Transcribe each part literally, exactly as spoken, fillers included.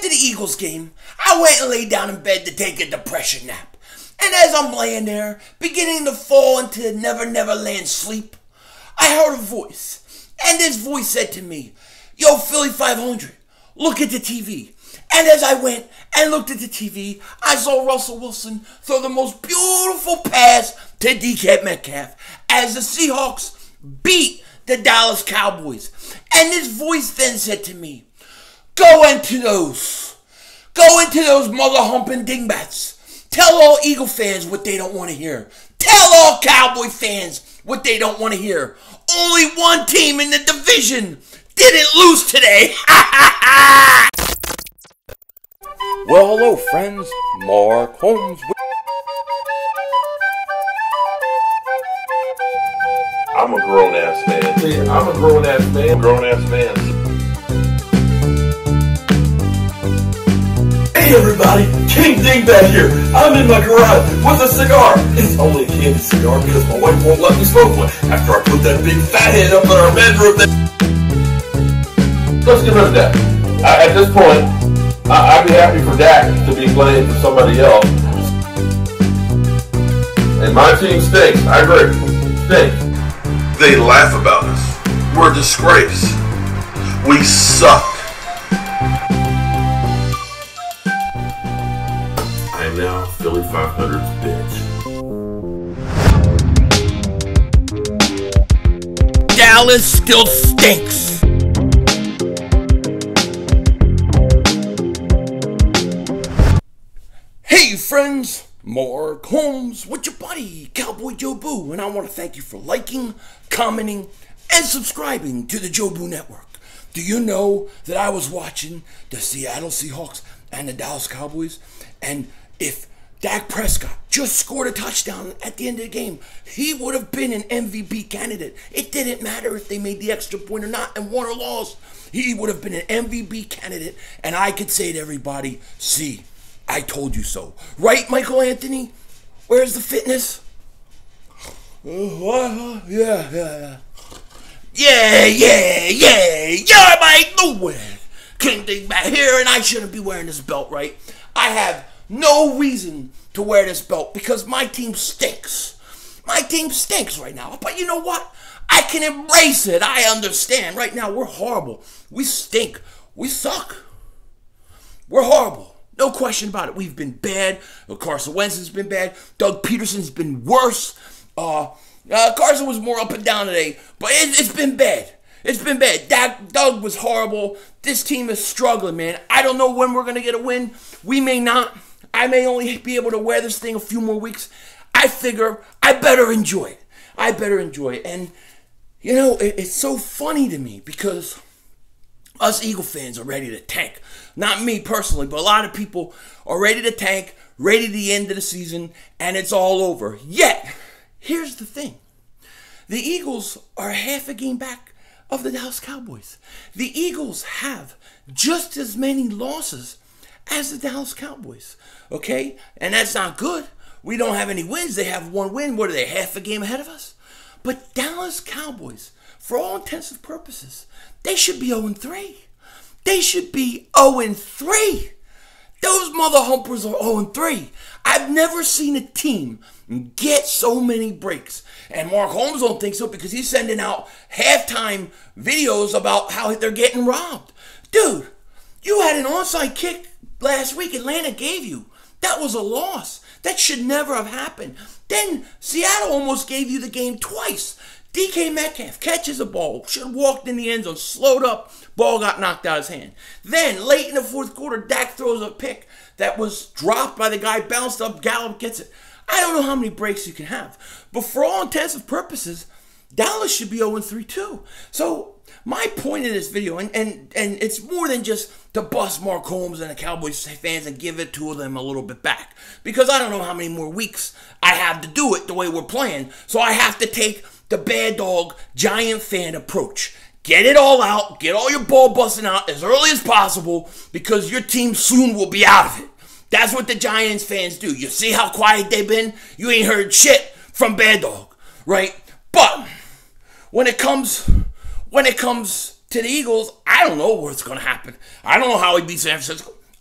After the Eagles game, I went and laid down in bed to take a depression nap. And as I'm laying there, beginning to fall into never never land sleep, I heard a voice. And this voice said to me, "Yo, Philly five hundred, look at the T V." And as I went and looked at the T V, I saw Russell Wilson throw the most beautiful pass to D K Metcalf as the Seahawks beat the Dallas Cowboys. And this voice then said to me, "Go into those. Go into those mother humping dingbats. Tell all Eagle fans what they don't want to hear. Tell all Cowboy fans what they don't want to hear. Only one team in the division didn't lose today." Well, hello, friends. Mark Holmes. I'm a grown-ass man. See, I'm a grown-ass man. Grown-ass man. Hey everybody, King Dingbat here. I'm in my garage with a cigar. It's only a candy cigar because my wife won't let me smoke one after I put that big fat head up in our bedroom. Let's get rid of that. I, at this point, I, I'd be happy for Dak to be playing for somebody else. And my team stinks. I agree. Stinks. They laugh about us. We're a disgrace. We suck. I am now Philly five hundred's bitch. Dallas still stinks. Hey friends, Mark Holmes with your buddy Cowboy Joe Boo, and I want to thank you for liking, commenting, and subscribing to the Joe Boo Network. Do you know that I was watching the Seattle Seahawks and the Dallas Cowboys, and if Dak Prescott just scored a touchdown at the end of the game, he would have been an M V P candidate. It didn't matter if they made the extra point or not and won or lost. He would have been an M V P candidate, and I could say to everybody, "See, I told you so." Right, Michael Anthony? Where's the fitness? Uh, yeah, yeah, yeah. Yeah, yeah, yeah. You're my nowhere. King Dingbat here, and I shouldn't be wearing this belt, right? I have no reason to wear this belt because my team stinks. My team stinks right now. But you know what? I can embrace it. I understand. Right now, we're horrible. We stink. We suck. We're horrible. No question about it. We've been bad. Carson Wentz has been bad. Doug Peterson's been worse. Uh, uh, Carson was more up and down today, but it, it's been bad. It's been bad. Doug, Doug was horrible. This team is struggling, man. I don't know when we're going to get a win. We may not. I may only be able to wear this thing a few more weeks. I figure I better enjoy it. I better enjoy it. And, you know, it, it's so funny to me because us Eagle fans are ready to tank. Not me personally, but a lot of people are ready to tank, ready to the end of the season, and it's all over. Yet, here's the thing. The Eagles are half a game back of the Dallas Cowboys. The Eagles have just as many losses as the Dallas Cowboys, okay? And that's not good. We don't have any wins. They have one win. What are they, half a game ahead of us? But Dallas Cowboys, for all intents and purposes, they should be oh and three. They should be oh and three. Those mother humpers are oh and three. I've never seen a team get so many breaks. And Mark Holmes don't think so because he's sending out halftime videos about how they're getting robbed. Dude, you had an onside kick last week Atlanta gave you. That was a loss. That should never have happened. Then Seattle almost gave you the game twice. D K Metcalf catches a ball, should have walked in the end zone, slowed up, ball got knocked out of his hand. Then, late in the fourth quarter, Dak throws a pick that was dropped by the guy, bounced up, Gallup gets it. I don't know how many breaks you can have. But for all intents and purposes, Dallas should be oh and three too. So, my point in this video, and, and, and it's more than just to bust Mark Holmes and the Cowboys fans and give it to them a little bit back. Because I don't know how many more weeks I have to do it the way we're playing. So I have to take the bad dog, giant fan approach. Get it all out. Get all your ball busting out as early as possible because your team soon will be out of it. That's what the Giants fans do. You see how quiet they've been? You ain't heard shit from bad dog, right? But when it comes... When it comes to the Eagles, I don't know what's going to happen. I don't know how he beats San Francisco.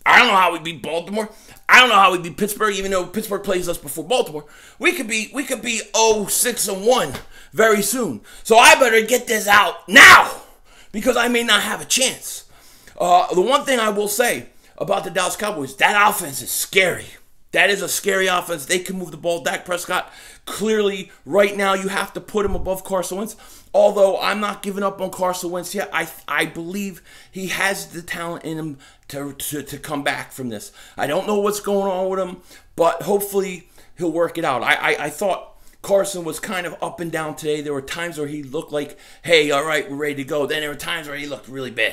I don't know how we beat Baltimore. I don't know how we beat Pittsburgh, even though Pittsburgh plays us before Baltimore. We could be we could be oh six and one very soon. So I better get this out now because I may not have a chance. Uh, the one thing I will say about the Dallas Cowboys, that offense is scary. That is a scary offense. They can move the ball. Dak Prescott, clearly, right now, you have to put him above Carson Wentz. Although I'm not giving up on Carson Wentz yet. I I believe he has the talent in him to, to, to come back from this. I don't know what's going on with him, but hopefully he'll work it out. I, I, I thought Carson was kind of up and down today. There were times where he looked like, hey, all right, we're ready to go. Then there were times where he looked really bad.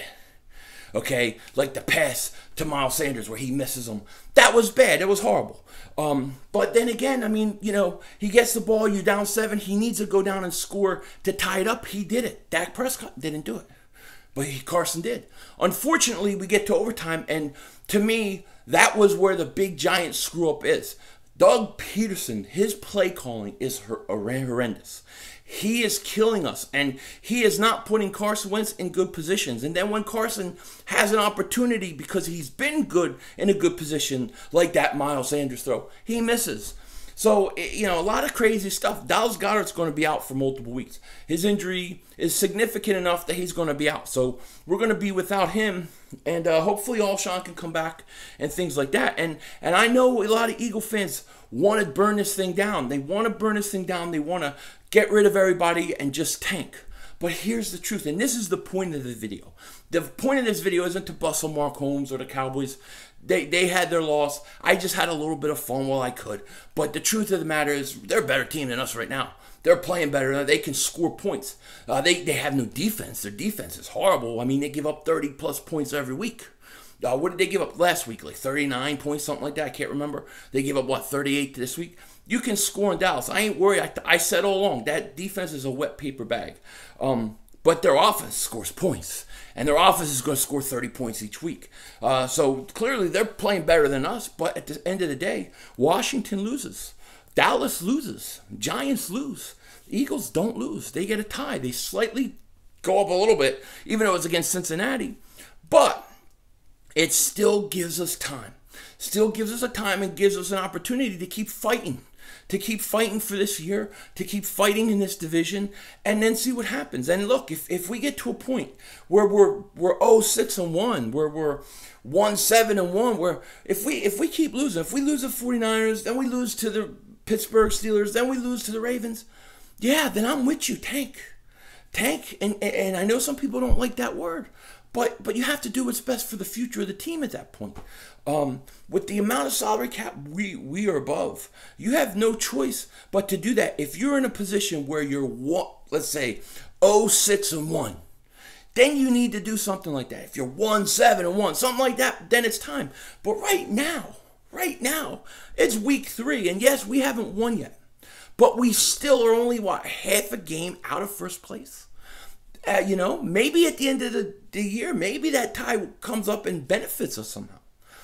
Okay, like the pass to Miles Sanders where he misses him. That was bad. It was horrible. Um, but then again, I mean, you know, he gets the ball, you're down seven. He needs to go down and score to tie it up. He did it. Dak Prescott didn't do it. But he, Carson did. Unfortunately, we get to overtime, and to me, that was where the big giant screw-up is. Doug Peterson, his play calling is horrendous. He is killing us, and he is not putting Carson Wentz in good positions. And then when Carson has an opportunity because he's been good in a good position, like that Miles Sanders throw, he misses. So, you know, a lot of crazy stuff. Dallas Goedert's going to be out for multiple weeks. His injury is significant enough that he's going to be out. So we're going to be without him, and uh, hopefully Alshon can come back and things like that. And and I know a lot of Eagle fans want to burn this thing down. They want to burn this thing down. They want to get rid of everybody and just tank. But here's the truth, and this is the point of the video. The point of this video isn't to bustle Mark Holmes or the Cowboys. They, they had their loss. I just had a little bit of fun while I could. But the truth of the matter is they're a better team than us right now. They're playing better. They can score points. Uh, they, they have no defense. Their defense is horrible. I mean, they give up thirty plus points every week. Uh, what did they give up last week? Like thirty-nine points, something like that. I can't remember. They gave up, what, thirty-eight this week? You can score in Dallas. I ain't worried. I, I said all along, that defense is a wet paper bag. Um, but their offense scores points. And their offense is going to score thirty points each week. Uh, so clearly they're playing better than us. But at the end of the day, Washington loses. Dallas loses. Giants lose. Eagles don't lose. They get a tie. They slightly go up a little bit, even though it's against Cincinnati. But it still gives us time. Still gives us a time and gives us an opportunity to keep fighting. To keep fighting for this year, to keep fighting in this division, and then see what happens. And look, if, if we get to a point where we're we're oh six and one, where we're one seven and one, where if we if we keep losing, if we lose the forty-niners, then we lose to the Pittsburgh Steelers, then we lose to the Ravens, yeah, then I'm with you, tank. Tank, and and I know some people don't like that word, but but you have to do what's best for the future of the team at that point. Um, with the amount of salary cap we, we are above, you have no choice but to do that. If you're in a position where you're, one, let's say, oh six and one, then you need to do something like that. If you're one seven and one, something like that, then it's time. But right now, right now, it's week three, and yes, we haven't won yet. But we still are only, what, half a game out of first place? Uh, you know, maybe at the end of the, the year, maybe that tie comes up and benefits us somehow.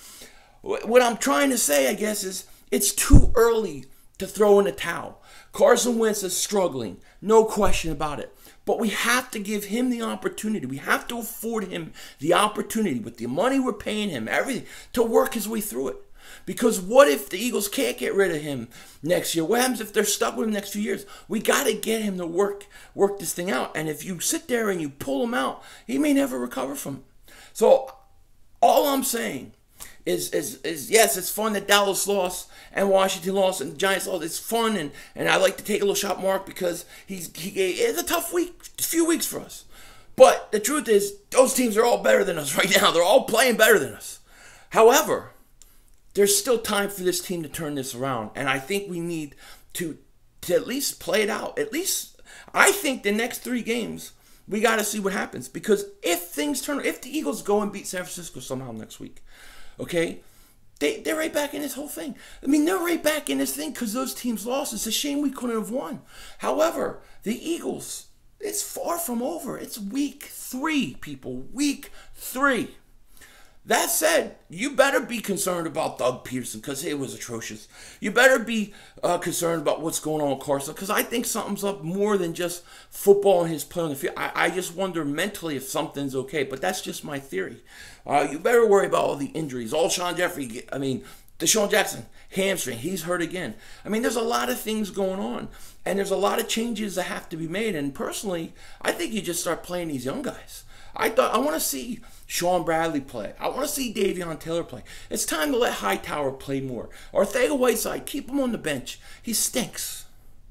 What I'm trying to say, I guess, is it's too early to throw in a towel. Carson Wentz is struggling, no question about it. But we have to give him the opportunity. We have to afford him the opportunity with the money we're paying him, everything, to work his way through it. Because what if the Eagles can't get rid of him next year? What happens if they're stuck with him next few years? We got to get him to work, work this thing out. And if you sit there and you pull him out, he may never recover from it. So all I'm saying Is, is, is yes, it's fun that Dallas lost and Washington lost and the Giants lost. It's fun, and, and I like to take a little shot Mark because he's he gave, it's a tough week, a few weeks for us. But the truth is, those teams are all better than us right now. They're all playing better than us. However, there's still time for this team to turn this around, and I think we need to to at least play it out. At least, I think the next three games, we got to see what happens. Because if things turn, if the Eagles go and beat San Francisco somehow next week, okay, they, they're right back in this whole thing. I mean, they're right back in this thing because those teams lost. It's a shame we couldn't have won. However, the Eagles, it's far from over. It's week three, people. Week three. That said, you better be concerned about Doug Peterson because it was atrocious. You better be uh, concerned about what's going on with Carson because I think something's up more than just football and his play on the field. I, I just wonder mentally if something's okay, but that's just my theory. Uh, you better worry about all the injuries. Alshon Jeffrey, I mean, Deshaun Jackson, hamstring, he's hurt again. I mean, there's a lot of things going on, and there's a lot of changes that have to be made. And personally, I think you just start playing these young guys. I thought I want to see Sean Bradley play. I want to see Davion Taylor play. It's time to let Hightower play more. Arcega-Whiteside, keep him on the bench. He stinks.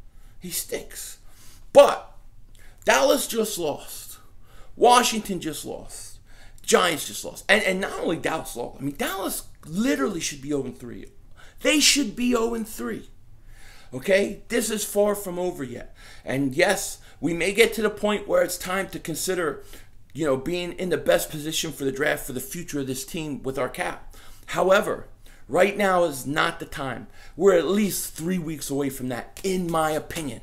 He stinks. But Dallas just lost. Washington just lost. Giants just lost. And, and not only Dallas lost. I mean, Dallas literally should be oh and three. They should be oh and three. Okay? This is far from over yet. And yes, we may get to the point where it's time to consider, you know, being in the best position for the draft for the future of this team with our cap. However, right now is not the time. We're at least three weeks away from that, in my opinion.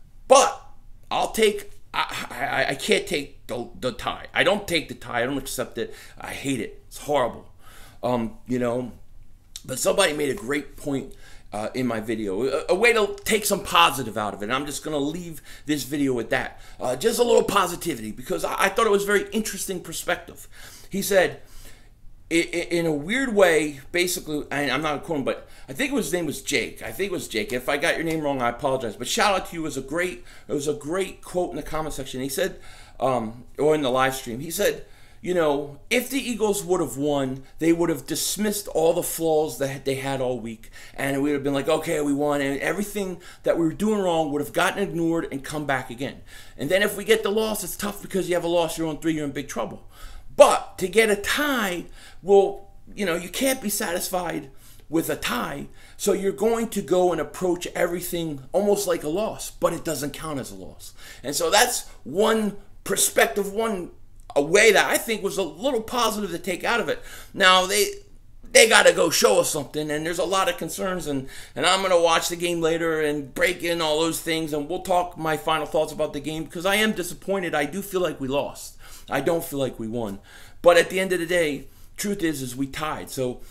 But I'll take, I, I, I can't take the, the tie. I don't take the tie. I don't accept it. I hate it. It's horrible. Um, you know, but somebody made a great point Uh, in my video, a, a way to take some positive out of it. And I'm just going to leave this video with that. Uh, just a little positivity because I, I thought it was a very interesting perspective. He said, in, in a weird way, basically, and I'm not quoting, but I think his name was Jake. I think it was Jake. If I got your name wrong, I apologize. But shout out to you. It was a great, it was a great quote in the comment section. He said, um, or in the live stream, he said, you know, if the Eagles would have won, they would have dismissed all the flaws that they had all week. And it would have been like, okay, we won. And everything that we were doing wrong would have gotten ignored and come back again. And then if we get the loss, it's tough because you have a loss, you're on three, you're in big trouble. But to get a tie, well, you know, you can't be satisfied with a tie. So you're going to go and approach everything almost like a loss, but it doesn't count as a loss. And so that's one perspective, one a way that I think was a little positive to take out of it. Now, they they got to go show us something, and there's a lot of concerns, and, and I'm going to watch the game later and break in all those things, and we'll talk my final thoughts about the game, because I am disappointed. I do feel like we lost. I don't feel like we won. But at the end of the day, truth is, is we tied. So,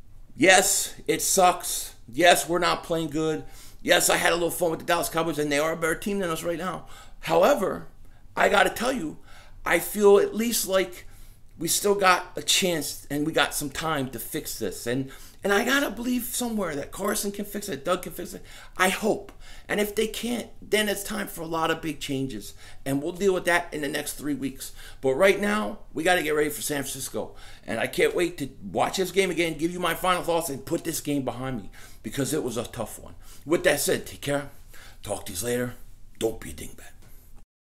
yes, it sucks. Yes, we're not playing good. Yes, I had a little fun with the Dallas Cowboys, and they are a better team than us right now. However, I got to tell you, I feel at least like we still got a chance and we got some time to fix this. And and I got to believe somewhere that Carson can fix it, Doug can fix it. I hope. And if they can't, then it's time for a lot of big changes. And we'll deal with that in the next three weeks. But right now, we got to get ready for San Francisco. And I can't wait to watch this game again, give you my final thoughts, and put this game behind me because it was a tough one. With that said, take care. Talk to you later. Don't be a dingbat.